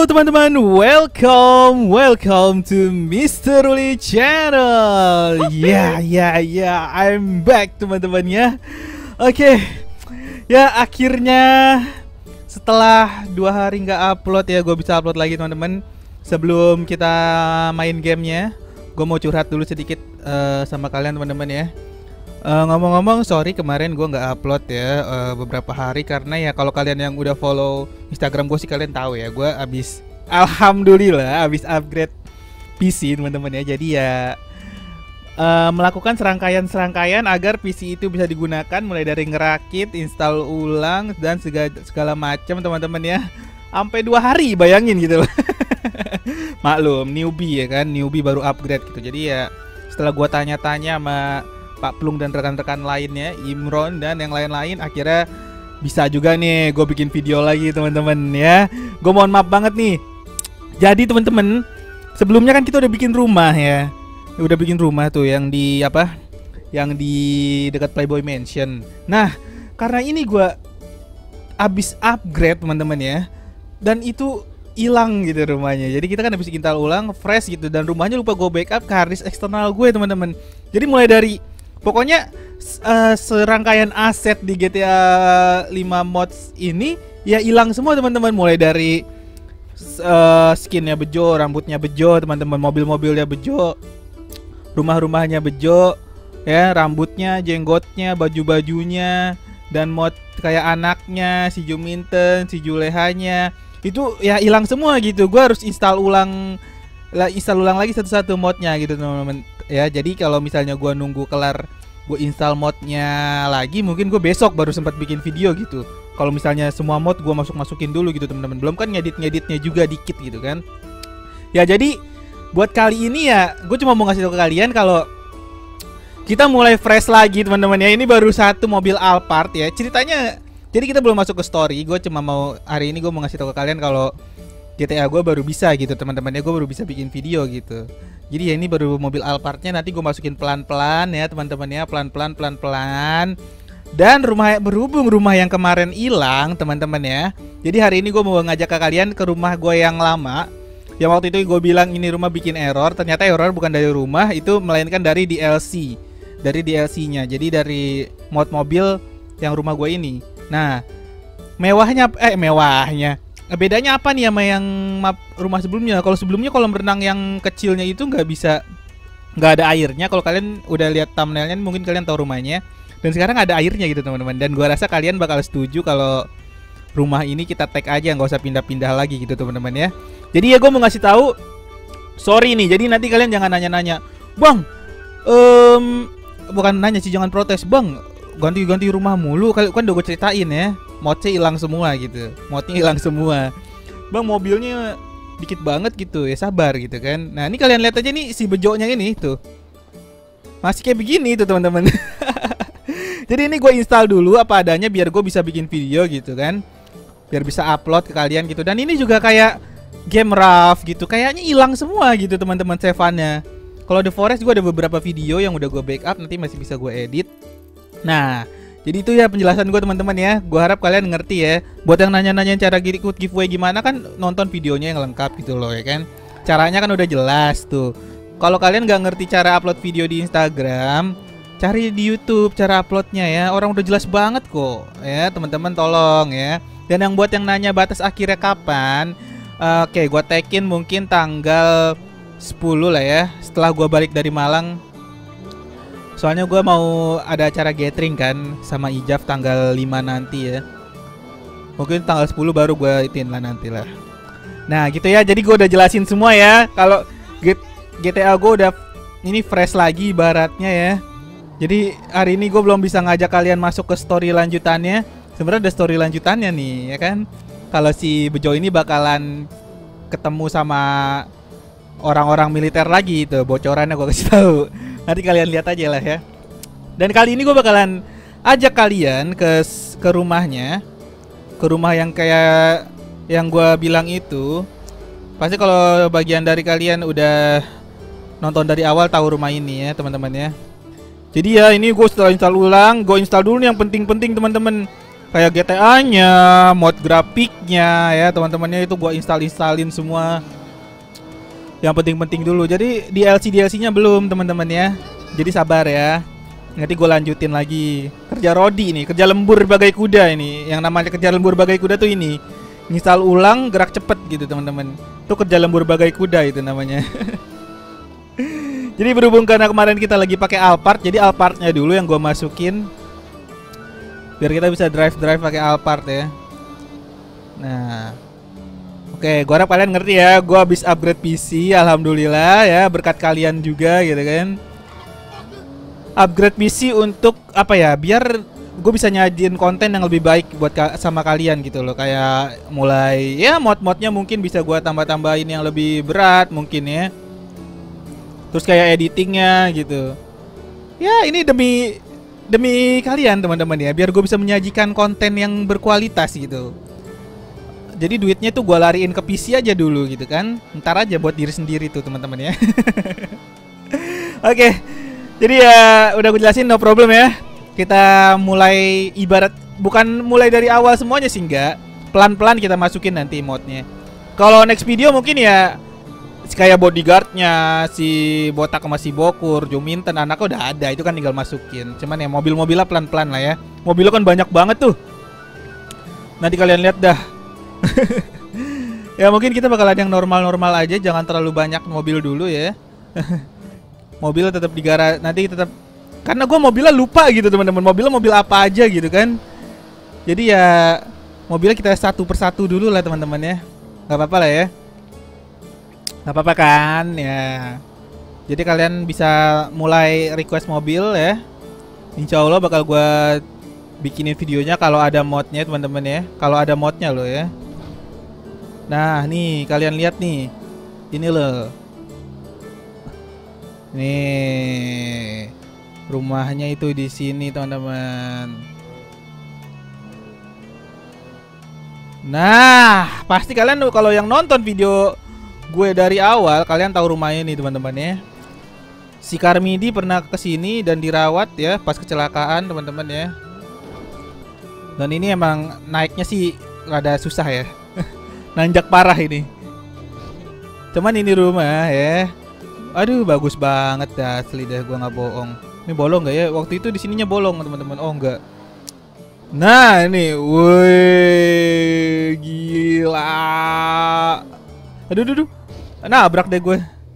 Halo teman-teman, welcome to Mr. Uli Channel. I'm back teman-teman ya. Oke, ya akhirnya setelah 2 hari nggak upload ya, gue bisa upload lagi teman-teman. Sebelum kita main gamenya, gue mau curhat dulu sedikit sama kalian teman-teman ya. Ngomong-ngomong, sorry kemarin gue nggak upload ya beberapa hari karena ya kalau kalian yang udah follow Instagram gue sih kalian tahu ya, gue alhamdulillah abis upgrade PC teman-teman ya. Jadi ya melakukan serangkaian agar PC itu bisa digunakan, mulai dari ngerakit, install ulang dan segala macam teman-teman ya. Sampai 2 hari bayangin gitu loh. Maklum newbie ya kan, newbie baru upgrade gitu. Jadi ya setelah gue tanya-tanya sama Pak Plung dan rekan-rekan lainnya, Imron dan yang lain-lain, akhirnya bisa juga nih gue bikin video lagi teman-teman ya. Gue mohon maaf banget nih. Jadi teman-teman, sebelumnya kan kita udah bikin rumah ya. Udah bikin rumah tuh yang di apa? Yang di dekat Playboy Mansion. Nah, karena ini gue abis upgrade teman-teman ya. Dan itu hilang gitu rumahnya. Jadi kita kan habis install ulang, fresh gitu, dan rumahnya lupa gue backup ke harddisk eksternal gue teman-teman. Jadi mulai dari pokoknya serangkaian aset di GTA 5 mods ini ya hilang semua teman-teman. Mulai dari skinnya bejo, rambutnya bejo teman-teman, mobil-mobilnya bejo, rumah-rumahnya bejo ya, rambutnya, jenggotnya, baju-bajunya, dan mod kayak anaknya, si Juminten, si Julehanya itu ya hilang semua gitu. Gue harus install ulang lagi satu-satu modnya gitu teman-teman ya. Jadi kalau misalnya gue nunggu kelar gue install modnya lagi, mungkin gue besok baru sempat bikin video gitu. Kalau misalnya semua mod gue masukin dulu gitu teman-teman, belum kan ngeditnya juga dikit gitu kan ya. Jadi buat kali ini ya gue cuma mau ngasih tau ke kalian kalau kita mulai fresh lagi teman-teman ya. Ini baru satu mobil Alphard ya ceritanya. Jadi kita belum masuk ke story. Gue cuma mau hari ini gue mau ngasih tau ke kalian kalau GTA gue baru bisa gitu teman-teman ya. Gue baru bisa bikin video gitu. Jadi ya ini baru mobil Alphardnya, nanti gue masukin pelan-pelan ya teman-teman ya, pelan-pelan. Dan berhubung rumah yang kemarin hilang teman-teman ya. Jadi hari ini gue mau ngajak ke kalian ke rumah gue yang lama. Yang waktu itu gue bilang ini rumah bikin error. Ternyata error bukan dari rumah, itu melainkan dari DLC. Dari DLC-nya. Jadi dari mod mobil yang rumah gue ini. Nah, mewahnya bedanya apa nih sama yang rumah sebelumnya? Kalau sebelumnya kolam renang yang kecilnya itu nggak ada airnya. Kalau kalian udah lihat thumbnailnya mungkin kalian tahu rumahnya. Dan sekarang ada airnya gitu teman-teman. Dan gua rasa kalian bakal setuju kalau rumah ini kita tag aja, nggak usah pindah-pindah lagi gitu teman-teman ya. Jadi ya gue mau ngasih tahu, sorry nih. Jadi nanti kalian jangan nanya-nanya, bang, bukan nanya sih, jangan protes, bang, ganti rumah mulu. Kan udah gue ceritain ya, modnya hilang semua gitu. Modnya hilang semua. Bang, mobilnya dikit banget gitu. Ya sabar gitu kan. Nah, ini kalian lihat aja nih si bejonya ini tuh. Masih kayak begini tuh teman-teman. Jadi ini gue install dulu apa adanya biar gue bisa bikin video gitu kan. Biar bisa upload ke kalian gitu. Dan ini juga kayak game rough gitu. Kayaknya hilang semua gitu teman-teman save-annya. Kalau The Forest gue ada beberapa video yang udah gue backup, nanti masih bisa gue edit. Nah, jadi itu ya penjelasan gue teman-teman ya. Gue harap kalian ngerti ya. Buat yang nanya-nanya cara ikut giveaway gimana, kan nonton videonya yang lengkap gitu loh ya kan. Caranya kan udah jelas tuh. Kalau kalian gak ngerti cara upload video di Instagram, cari di YouTube cara uploadnya ya. Orang udah jelas banget kok ya teman-teman, tolong ya. Dan yang buat yang nanya batas akhirnya kapan, oke, gue tagin mungkin tanggal 10 lah ya, setelah gue balik dari Malang. Soalnya gue mau ada acara gathering kan sama Ijaf tanggal 5 nanti ya. Mungkin tanggal 10 baru gue itin lah nanti lah. Nah gitu ya, jadi gue udah jelasin semua ya. Kalau GTA gue udah ini fresh lagi ibaratnya ya. Jadi hari ini gue belum bisa ngajak kalian masuk ke story lanjutannya. Sebenarnya ada story lanjutannya nih ya kan. Kalau si Bejo ini bakalan ketemu sama orang-orang militer lagi itu. Bocorannya gue kasih tahu. Nanti kalian lihat aja lah ya. Dan kali ini gue bakalan ajak kalian ke rumahnya. Ke rumah yang kayak yang gue bilang itu. Pasti kalau bagian dari kalian udah nonton dari awal tahu rumah ini ya teman-teman ya. Jadi ya ini gue setelah install ulang, gue install dulu nih yang penting-penting teman-teman. Kayak GTA-nya, mod grafiknya ya teman-temannya itu gua installin semua. Yang penting-penting dulu. Jadi DLC-nya belum teman-teman ya. Jadi sabar ya. Nanti gue lanjutin lagi. Kerja Rodi nih, kerja lembur bagai kuda ini. Yang namanya kerja lembur bagai kuda tuh ini. Install ulang, gerak cepet gitu teman-teman. Itu kerja lembur bagai kuda itu namanya. Jadi berhubung karena kemarin kita lagi pakai Alphard, jadi Alphardnya dulu yang gue masukin. Biar kita bisa drive pakai Alphard ya. Nah, oke, gua harap kalian ngerti ya. Gua habis upgrade PC, alhamdulillah ya, berkat kalian juga gitu kan. Upgrade PC untuk apa ya? Biar gue bisa nyajin konten yang lebih baik buat sama kalian gitu loh. Kayak mulai ya mod-modnya mungkin bisa gua tambah-tambahin yang lebih berat mungkin ya. Terus kayak editingnya gitu. Ya ini demi kalian teman-teman ya. Biar gue bisa menyajikan konten yang berkualitas gitu. Jadi duitnya tuh gue lariin ke PC aja dulu gitu kan. Ntar aja buat diri sendiri tuh teman-teman ya. Oke. Jadi ya udah gue jelasin, no problem ya. Kita mulai ibarat bukan mulai dari awal semuanya sih, enggak. Pelan-pelan kita masukin nanti modnya. Kalau next video mungkin ya kayak bodyguardnya si Botak sama si Bokur, Juminten anaknya udah ada, itu kan tinggal masukin. Cuman ya mobil-mobilnya pelan-pelan lah ya. Mobilnya kan banyak banget tuh. Nanti kalian lihat dah. Ya mungkin kita bakalan yang normal-normal aja, jangan terlalu banyak mobil dulu ya. Mobil tetap di garasi, nanti tetap karena gue mobilnya lupa gitu teman-teman. Mobilnya mobil apa aja gitu kan. Jadi ya mobilnya kita satu persatu dulu lah teman-teman ya. Gak apa-apa lah ya. Gak apa-apa kan ya. Jadi kalian bisa mulai request mobil ya. Insya Allah bakal gue bikinin videonya kalau ada modnya teman-teman ya. Kalau ada modnya loh ya. Nah nih kalian lihat nih, ini loh, nih rumahnya itu di sini teman-teman. Nah pasti kalian kalau yang nonton video gue dari awal kalian tahu rumahnya nih teman-teman ya. Si Karmidi pernah kesini dan dirawat ya pas kecelakaan teman-teman ya. Dan ini emang naiknya sih rada susah ya. Nanjak parah ini. Cuman ini rumah ya. Aduh bagus banget dah asli dah, gua nggak bohong. Ini bolong nggak ya? Waktu itu di sininya bolong teman-teman. Oh enggak. Nah ini, wih gila. Aduh. Nabrak deh gue.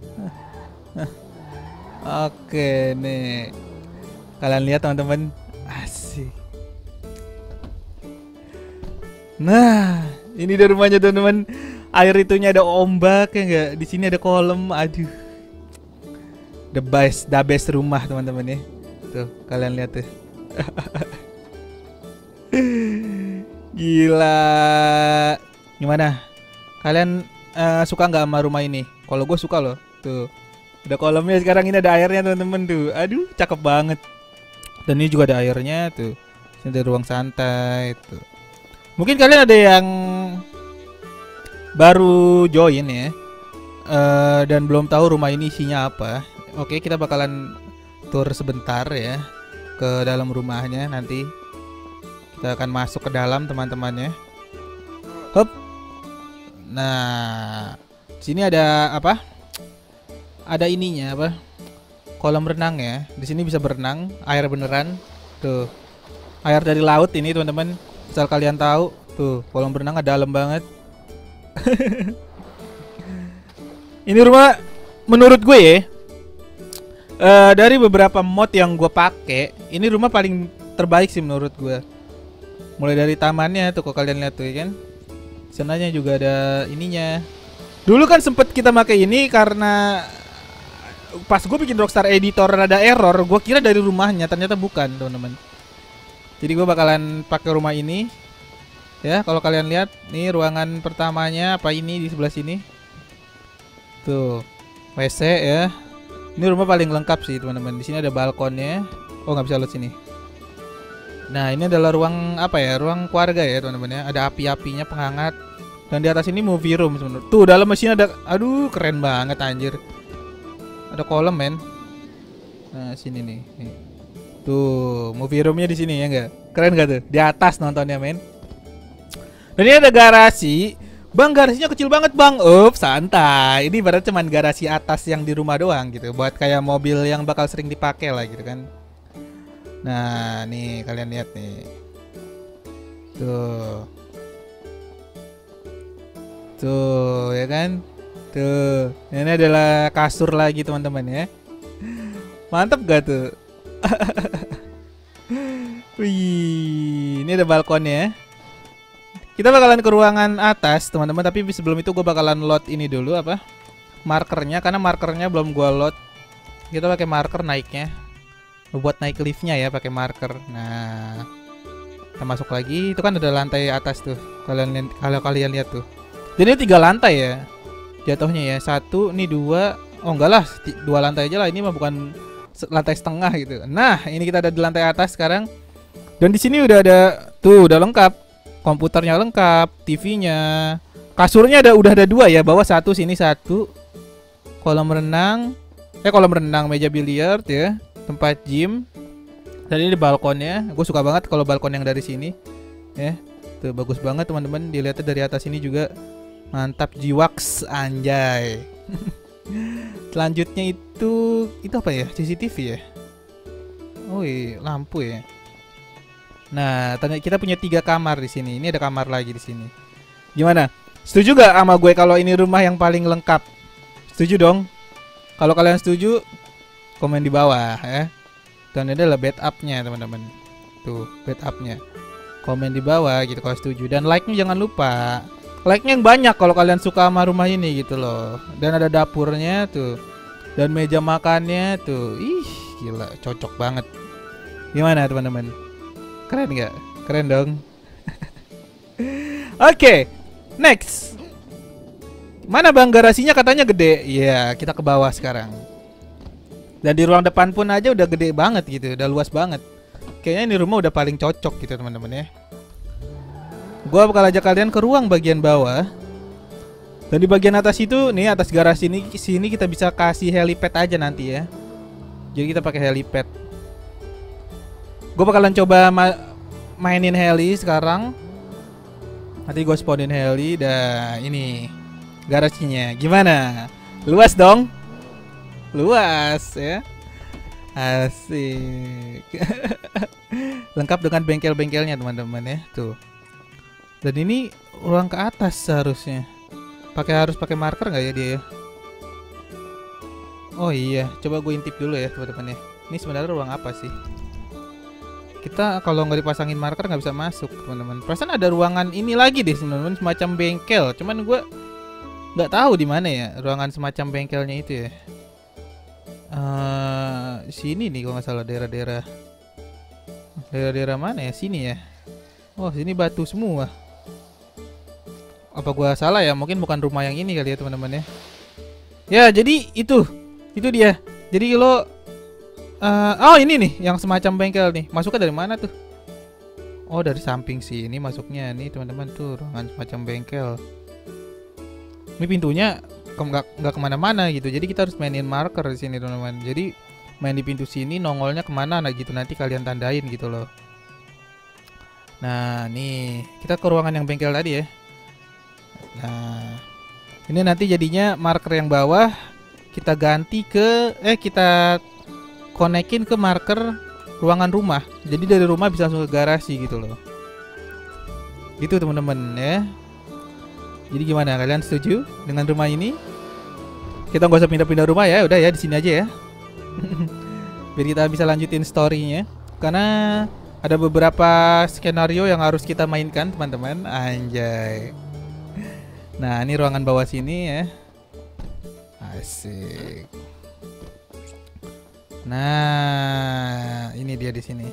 Oke nih. Kalian lihat teman-teman. Asik. Nah, ini dari rumahnya teman-teman. Air itunya ada ombak ya enggak? Di sini ada kolam. Aduh. The best rumah teman-teman ya. Tuh, kalian lihat tuh. Gila. Gimana? Kalian suka nggak sama rumah ini? Kalau gue suka loh. Tuh. Ada kolamnya sekarang, ini ada airnya teman-teman tuh. Aduh, cakep banget. Dan ini juga ada airnya tuh. Ini ada ruang santai tuh. Mungkin kalian ada yang baru join ya, dan belum tahu rumah ini isinya apa. Oke, kita bakalan tur sebentar ya ke dalam rumahnya. Nanti kita akan masuk ke dalam teman-temannya. Hop. Nah, sini ada apa? Ada ininya apa? Kolam renang ya. Di sini bisa berenang, air beneran. Tuh. Air dari laut ini teman-teman. Asal kalian tahu, tuh kolam renang dalam banget. Ini rumah menurut gue ya, dari beberapa mod yang gue pakai, ini rumah paling terbaik sih menurut gue. Mulai dari tamannya tuh, kok kalian lihat tuh ya kan. Sananya juga ada ininya. Dulu kan sempet kita pakai ini karena pas gue bikin Rockstar Editor ada error, gue kira dari rumahnya, ternyata bukan teman-teman. Jadi gue bakalan pakai rumah ini. Ya, kalau kalian lihat, nih ruangan pertamanya apa ini di sebelah sini. Tuh, WC ya. Ini rumah paling lengkap sih, teman-teman. Di sini ada balkonnya. Oh, nggak bisa lihat sini. Nah, ini adalah ruang apa ya? Ruang keluarga ya, teman-teman ya. Ada api-apinya penghangat. Dan di atas ini movie room sebenarnya. Tuh, dalam mesin ada, aduh, keren banget anjir. Ada kolam, men. Nah, sini nih. Tuh, movie roomnya di sini ya enggak? Keren gak tuh? Di atas nontonnya men. Dan ini ada garasi. Bang, garasinya kecil banget bang. Santai. Ini ibarat cuman garasi atas yang di rumah doang gitu. Buat kayak mobil yang bakal sering dipakai lah gitu kan. Nah nih kalian lihat nih. Tuh. Tuh ya kan. Tuh. Ini adalah kasur lagi teman-teman ya. Mantap gak tuh? Wih, ini ada balkonnya. Kita bakalan ke ruangan atas teman-teman, tapi sebelum itu gue bakalan load ini dulu apa? Markernya, karena markernya belum gue load. Kita pakai marker naiknya. Buat naik liftnya ya pakai marker. Nah, kita masuk lagi. Itu kan ada lantai atas tuh. Kalau kalian lihat tuh. Jadi 3 lantai ya. Jatuhnya ya. 1, ini 2. Oh enggak lah, 2 lantai aja lah. Ini mah bukan lantai setengah gitu. Nah, ini kita ada di lantai atas sekarang. Dan di sini udah ada tuh, udah lengkap. Komputernya lengkap, TV-nya, kasurnya udah ada 2 ya, bawah 1, sini 1. Kolam renang, meja biliar ya, tempat gym. Dan ini balkonnya, gue suka banget kalau balkon yang dari sini, ya, tuh bagus banget teman-teman. Dilihatnya dari atas ini juga mantap jiwaks anjay. Selanjutnya itu apa ya? CCTV ya? Oh iya, lampu ya. Nah, kita punya 3 kamar di sini. Ini ada kamar lagi di sini. Gimana? Setuju gak sama gue kalau ini rumah yang paling lengkap? Setuju dong? Kalau kalian setuju, komen di bawah ya. Dan ini adalah bed up-nya teman-teman. Tuh, bed up-nya. Komen di bawah gitu kalau setuju. Dan like-nya jangan lupa. Like-nya yang banyak kalau kalian suka sama rumah ini gitu loh. Dan ada dapurnya tuh. Dan meja makannya tuh. Ih, gila, cocok banget. Gimana teman-teman? Keren nggak? Keren dong. Oke, next. Mana bang, garasinya katanya gede. Iya, kita ke bawah sekarang. Dan di ruang depan pun aja udah gede banget gitu, udah luas banget. Kayaknya ini rumah udah paling cocok gitu teman-teman ya. Gua bakal ajak kalian ke ruang bagian bawah. Dan di bagian atas itu, nih atas garasi ini, sini kita bisa kasih helipad aja nanti ya. Jadi kita pakai helipad. Gue bakalan coba mainin heli sekarang. Nanti gue spawnin heli. Dan ini garasinya. Gimana? Luas dong? Luas ya. Asik. Lengkap dengan bengkel-bengkelnya teman-teman ya. Tuh. Dan ini ruang ke atas seharusnya. Harus pakai marker nggak ya dia ya? Oh iya, coba gue intip dulu ya teman-teman ya. Ini sebenarnya ruang apa sih? Kita kalau nggak dipasangin marker nggak bisa masuk teman-teman. Perasaan ada ruangan ini lagi deh teman-teman, semacam bengkel. Cuman gue nggak tahu di mana ya ruangan semacam bengkelnya itu ya. Sini nih kalau nggak salah, daerah-daerah mana ya? Sini ya. Oh sini batu semua. Apa gua salah ya? Mungkin bukan rumah yang ini kali ya teman-teman ya. Ya jadi itu dia. Jadi lo oh ini nih yang semacam bengkel nih. Masuknya dari mana tuh? Oh dari samping sini masuknya nih teman-teman, tuh ruangan semacam bengkel. Ini pintunya nggak kemana-mana gitu. Jadi kita harus mainin marker di sini teman-teman. Jadi main di pintu sini nongolnya kemana nah gitu, nanti kalian tandain gitu loh. Nah nih kita ke ruangan yang bengkel tadi ya. Nah ini nanti jadinya marker yang bawah kita ganti ke kita konekin ke marker ruangan rumah. Jadi dari rumah bisa langsung ke garasi gitu loh. Gitu teman-teman ya. Jadi gimana, kalian setuju dengan rumah ini? Kita nggak usah pindah-pindah rumah ya, udah ya di sini aja ya. Biar kita bisa lanjutin story-nya. Karena ada beberapa skenario yang harus kita mainkan teman-teman. Anjay. Nah ini ruangan bawah sini ya. Asik. Nah, ini dia di sini.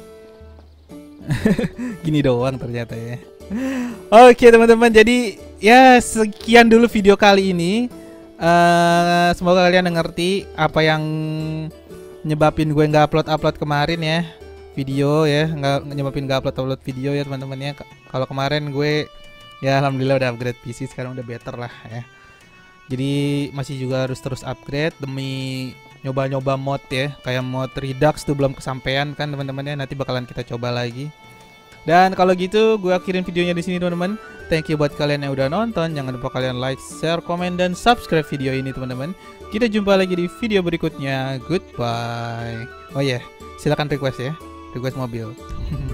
Gini doang ternyata ya. Oke teman-teman, jadi ya sekian dulu video kali ini. Semoga kalian ngerti apa yang nyebabin gue nggak upload kemarin ya video ya, nggak nyebabin nggak upload video ya teman-teman ya. Kalau kemarin gue ya alhamdulillah udah upgrade PC, sekarang udah better lah ya. Jadi masih juga harus terus upgrade demi nyoba-nyoba mod ya, kayak mod Redux tuh belum kesampaian kan teman-teman ya, nanti bakalan kita coba lagi. Dan kalau gitu gue akhirin videonya di sini teman-teman. Thank you buat kalian yang udah nonton. Jangan lupa kalian like, share, komen, dan subscribe video ini teman-teman. Kita jumpa lagi di video berikutnya. Goodbye. Oh iya, silakan request ya. Request mobil.